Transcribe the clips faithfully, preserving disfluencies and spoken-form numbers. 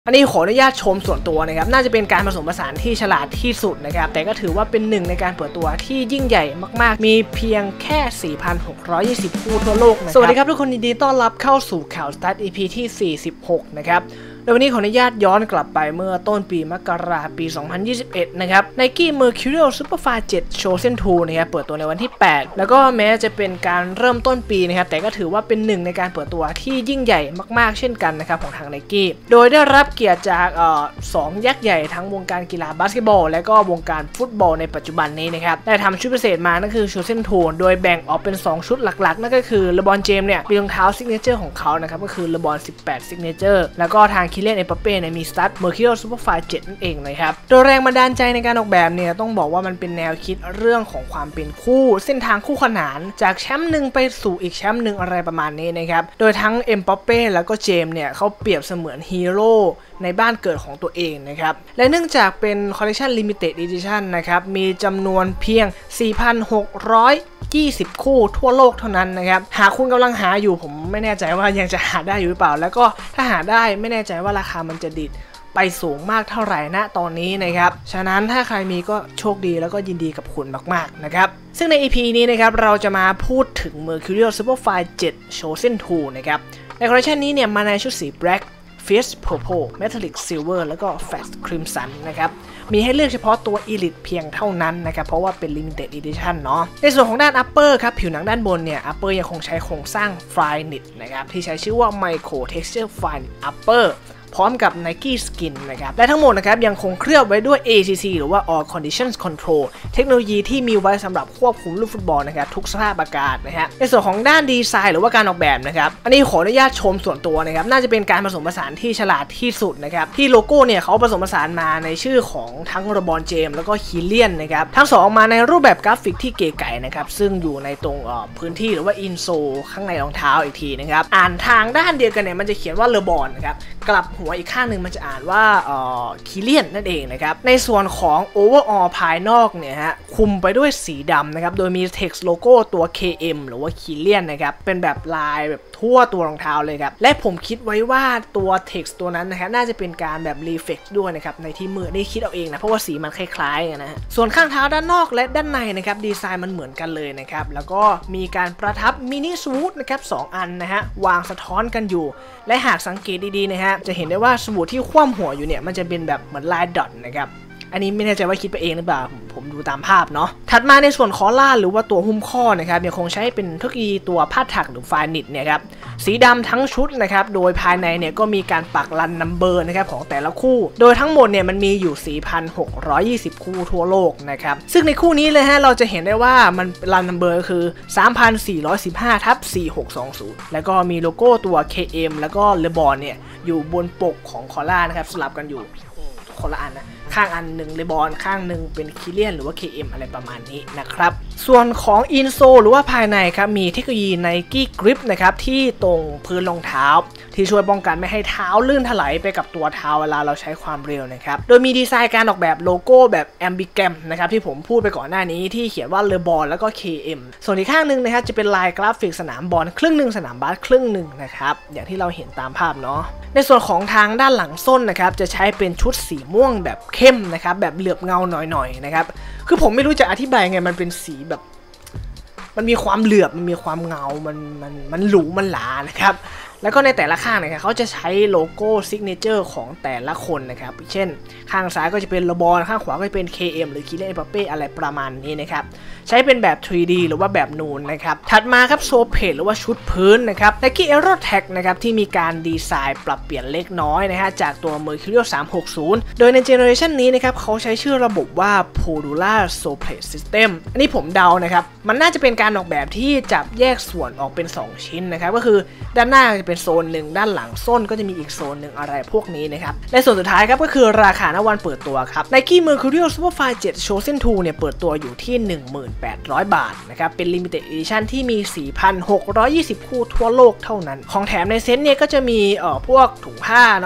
อันนี้ขออนุญาตชมส่วนตัวนะครับน่าจะเป็นการผสมผสานที่ฉลาดที่สุดนะครับแต่ก็ถือว่าเป็นหนึ่งในการเปิดตัวที่ยิ่งใหญ่มากๆมีเพียงแค่ สี่พันหกร้อยยี่สิบ คู่ทั่วโลกนะครับสวัสดีครับทุกคนยินดีต้อนรับเข้าสู่ข่าวสตาร์ท อี พี ที่ สี่สิบหก นะครับโดยวันนี้ขออนุญาตย้อนกลับไปเมื่อต้นปีมกราคมปี สองพันยี่สิบเอ็ด นะครับ Nike Mercurial Superfly เซเว่น Chosen ทู นะครับเปิดตัวในวันที่ แปด แล้วก็แม้จะเป็นการเริ่มต้นปีนะครับแต่ก็ถือว่าเป็นหนึ่งในการเปิดตัวที่ยิ่งใหญ่มากๆเช่นกันนะครับของทาง Nike โดยได้รับเกียรติจากเอ่อสองยักษ์ใหญ่ทั้งวงการกีฬาบาสเกตบอลและก็วงการฟุตบอลในปัจจุบันนี้นะครับได้ทำชุดพิเศษมานั่นคือ Chosen ทู โดยแบ่งออกเป็นสองชุดหลักๆนั่นก็คือเลบรอนเจมส์เนี่ยมีรองเท้าซิกเนเจอร์ของเขานะครับก็คือเลบรอนสิบแปดซิกเนเจอร์แล้วก็ทางคิเลียน เอ็มบัปเป้มีสตาร์ท Mercurial Superfly เซเว่นนั่นเองนะครับโดยแรงบันดาลใจในการออกแบบเนี่ยต้องบอกว่ามันเป็นแนวคิดเรื่องของความเป็นคู่เส้นทางคู่ขนานจากแชมป์หนึ่งไปสู่อีกแชมป์หนึ่งอะไรประมาณนี้นะครับโดยทั้งเอ็มบัปเป้แล้วก็เจมส์เนี่ยเขาเปรียบเสมือนฮีโร่ในบ้านเกิดของตัวเองนะครับและเนื่องจากเป็นคอลเลคชัน Limited Edition นะครับมีจำนวนเพียง สี่พันหกร้อยยี่สิบ คู่ทั่วโลกเท่านั้นนะครับหากคุณกำลังหาอยู่ผมไม่แน่ใจว่ายังจะหาได้อยู่หรือเปล่าแล้วก็ถ้าหาได้ไม่แน่ใจว่าราคามันจะดิดไปสูงมากเท่าไหร่ณตอนนี้นะครับฉะนั้นถ้าใครมีก็โชคดีแล้วก็ยินดีกับคุณมากๆนะครับซึ่งใน อี พี นี้นะครับเราจะมาพูดถึง Mercurial Superfly เซเว่น Chosen ทู นะครับในคอลเลคชันนี้เนี่ยมาในชุดสี Black Fierce Purple Metallic Silver แล้วก็ Fast Crimson นะครับมีให้เลือกเฉพาะตัว Elite เพียงเท่านั้นนะครับเพราะว่าเป็น Limited Edition เนาะในส่วนของด้าน Upper ครับผิวหนังด้านบนเนี่ย Upper ยังคงใช้โครงสร้าง Fly Knit นะครับที่ใช้ชื่อว่า Micro Texture Fly Upperพร้อมกับ Nike Skin นะครับและทั้งหมดนะครับยังคงเคลือบไว้ด้วย เอ ซี ซี หรือว่า All Conditions Control เทคโนโลยีที่มีไว้สำหรับควบคุมลูกฟุตบอลนะครับทุกสภาพอากาศนะฮะในส่วนของด้านดีไซน์หรือว่าการออกแบบนะครับอันนี้ขออนุญาตชมส่วนตัวนะครับน่าจะเป็นการผสมผสานที่ฉลาดที่สุดนะครับที่โลโก้เนี่ยเขาผสมผสานมาในชื่อของทั้งเลบรอนเจมส์แล้วก็คิเลียนนะครับทั้งสองมาในรูปแบบกราฟิกที่เก๋ไก๋นะครับซึ่งอยู่ในตรงพื้นที่หรือว่าอินโซข้างในรองเท้าอีกทีนะครับอ่านทางด้านเดียวกันเนี่ยมันจะเขียนว่าเลบรอนนะครับกลับหัวอีกข้างหนึ่งมันจะอ่านว่าเอ่อคิเลียนนั่นเองนะครับในส่วนของ overall ภายนอกเนี่ยฮะคุมไปด้วยสีดำนะครับโดยมี text โลโก้ตัว เค เอ็ม หรือว่าคิเลียนนะครับเป็นแบบลายแบบทั่วตัวรองเท้าเลยครับและผมคิดไว้ว่าตัว text ตัวนั้นนะครับน่าจะเป็นการแบบ reflect ด้วยนะครับในที่มือได้คิดเอาเองนะเพราะว่าสีมันคล้ายๆกันนะฮะส่วนข้างเท้าด้านนอกและด้านในนะครับดีไซน์มันเหมือนกันเลยนะครับแล้วก็มีการประทับมินิสวูทนะครับสองอันนะฮะวางสะท้อนกันอยู่และหากสังเกตดีๆนะฮะจะเห็นได้ว่าสวูทที่คว่ำหัวอยู่เนี่ยมันจะเป็นแบบเหมือนลายดอทนะครับอันนี้ไม่แน่ใจว่าคิดไปเองหรือเปล่าผมดูตามภาพเนาะถัดมาในส่วนคอล่าหรือว่าตัวหุ้มข้อนะครับยังคงใช้เป็นเทคโนโลยีตัวผ้าถักหรือไฟนิตเนี่ยครับสีดำทั้งชุดนะครับโดยภายในเนี่ยก็มีการปักรันนัมเบอร์นะครับของแต่ละคู่โดยทั้งหมดเนี่ยมันมีอยู่ สี่พันหกร้อยยี่สิบ คู่ทั่วโลกนะครับซึ่งในคู่นี้เลยฮะเราจะเห็นได้ว่ามันรันนัมเบอร์คือ สามพันสี่ร้อยสิบห้า ทับ สี่หกสองศูนย์ แล้วก็มีโลโก้ตัว เค เอ็ม แล้วก็เลบรอนเนี่ยอยู่บนปกของคอล่านะครับสลับกันอยู่คนละอันนะข้างอันหนึ่งเลบรอนข้างหนึ่งเป็นคิเลียนหรือว่า เค เอ็ม อะไรประมาณนี้นะครับส่วนของอินโซหรือว่าภายในครับมีเทคโนโลยี Nike Grip นะครับที่ตรงพื้นรองเท้าที่ช่วยป้องกันไม่ให้เท้าลื่นถลายไปกับตัวเท้าเวลาเราใช้ความเร็วนะครับโดยมีดีไซน์การออกแบบโลโก้แบบแอมบิแกรมนะครับที่ผมพูดไปก่อนหน้านี้ที่เขียนว่าเลบรอนแล้วก็ เค เอ็ม ส่วนอีกข้างหนึ่งนะครับจะเป็นลายกราฟิกสนามบอลครึ่งหนึ่งสนามบาสครึ่งหนึ่งนะครับอย่างที่เราเห็นตามภาพเนาะในส่วนของทางด้านหลังส้นนะครับจะใช้เป็นชุดสีม่วงแบบเข้มนะครับแบบเหลือบเงาหน่อยๆนะครับคือผมไม่รู้จะอธิบายไงมันเป็นสีแบบมันมีความเหลือบมันมีความเงามันมันมันหรูมันหลานะครับแล้วก็ในแต่ละข้างนะครับเขาจะใช้โลโก้ซิกเนเจอร์ของแต่ละคนนะครับเช่นข้างซ้ายก็จะเป็นเลบรอนข้างขวาก็จะเป็น เค เอ็ม หรือคิเลียน เอ็มบัปเป้อะไรประมาณนี้นะครับใช้เป็นแบบ ทรี ดี หรือว่าแบบนูนนะครับถัดมาครับโซเพจหรือว่าชุดพื้นนะครับ Nike Aero Tag นะครับที่มีการดีไซน์ปรับเปลี่ยนเล็กน้อยนะฮะจากตัว Mercurial สามหกศูนย์โดยในเจเนอเรชันนี้นะครับเขาใช้ชื่อระบบว่า Podular Soplate System อันนี้ผมเดานะครับมันน่าจะเป็นการออกแบบที่จับแยกส่วนออกเป็นสองชิ้นนะครับก็คือด้านหน้าจะเป็นโซนหนึ่งด้านหลังส้นก็จะมีอีกโซนหนึ่งอะไรพวกนี้นะครับและส่วนสุดท้ายครับก็คือราคาณวันเปิดตัวครับ Nike Mercurial Superfly เซเว่น Chosen ทู เนี่ยเปิดตัวอยู่ที่ หนึ่งพันแปดร้อย บาทนะครับเป็น Limited Edition ที่มี สี่พันหกร้อยยี่สิบ คู่ทั่วโลกเท่านั้นของแถมในเซ็ตเนี่ยก็จะมีเอ่อพวกถุงผ้าเนาะ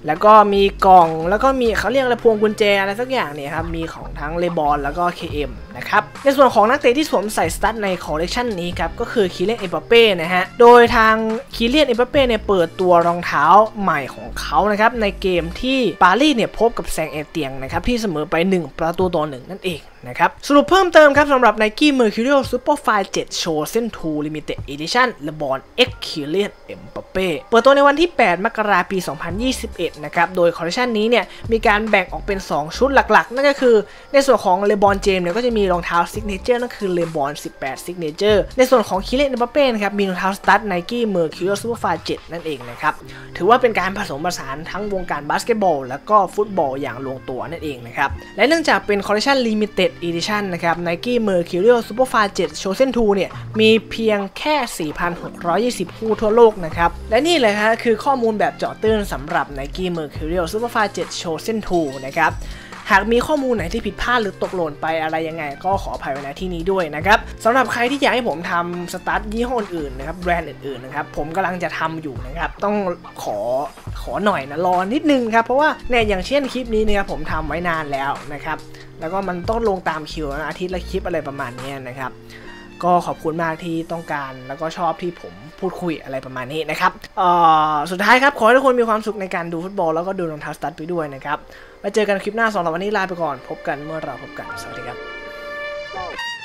แล้วก็มีกล่องแล้วก็มีเขาเรียกอะไรพวงกุญแจอะไรสักอย่างเนี่ยครับมีของทั้งเลบอนแล้วก็ เค เอ็ม นะครับในส่วนของนักเตะที่สวมใส่สตั๊ดในคอลเลคชันนี้ครับก็คือคิเลียน เอ็มบัปเป้นะฮะโดยทางคิเลียน เอ็มบัปเป้เนี่ยเปิดตัวรองเท้าใหม่ของเขานะครับในเกมที่ปารีสเนี่ยพบกับแซงเอเตียงนะครับที่เสมอไปหนึ่งประตูต่อหนึ่งนั่นเองนะครับสรุปเพิ่มเติมครับสำหรับ Nike Mercurial Superfly เซเว่น Chosen ทู Limited Edition LeBron X Kylian Mbappe เปิดตัวในวันที่แปดมกราคมปีสองพันยี่สิบเอ็ดนะครับโดยคอลเลคชันนี้เนี่ยมีการแบ่งออกเป็นสองชุดหลักๆนั่นก็คือในส่วนของ LeBron James เนี่ยก็จะมีรองเท้า Signature นั่นคือ LeBron สิบแปด Signature ในส่วนของ Kylian Mbappe นะครับมีรองเท้าสตั๊ด Nike Mercurial Superfly เซเว่นนั่นเองนะครับถือว่าเป็นการผสมผสานทั้งวงการบาสเกตบอลแล้วก็ฟุตบอลอย่างลงตัวนั่นเองนะครับและเนื่องจากเป็นคอลเลคชัน Limited Edition นะครับ Nike Mercurial Superfly เซเว่น Chosen ทูเนี่ยมีเพียงแค่ สี่พันหกร้อยยี่สิบ คู่ทั่วโลกนะครับและนี่เลยฮะคือข้อมูลแบบเจาะตื้นสำหรับ Nike Mercurial Superfly เซเว่น Chosen ทูนะครับหากมีข้อมูลไหนที่ผิดพลาดหรือตกหล่นไปอะไรยังไงก็ขออภัยไว้ณที่นี้ด้วยนะครับสำหรับใครที่อยากให้ผมทำสตาร์ทยี่ห้ออื่นนะครับแบรนด์อื่นๆนะครับผมกำลังจะทำอยู่นะครับต้องขอขอหน่อยนะรอนิดนึงครับเพราะว่าเนี่ยอย่างเช่นคลิปนี้เนี่ยผมทำไว้นานแล้วนะครับแล้วก็มันต้องลงตามคิวนะอาทิตย์ละคลิปอะไรประมาณนี้นะครับก็ขอบคุณมากที่ต้องการแล้วก็ชอบที่ผมพูดคุยอะไรประมาณนี้นะครับเอ่อสุดท้ายครับขอให้ทุกคนมีความสุขในการดูฟุตบอลแล้วก็ดูรองเท้าสตั๊ดไปด้วยนะครับไว้เจอกันคลิปหน้าสำหรับวันนี้ลาไปก่อนพบกันเมื่อเราพบกันสวัสดีครับ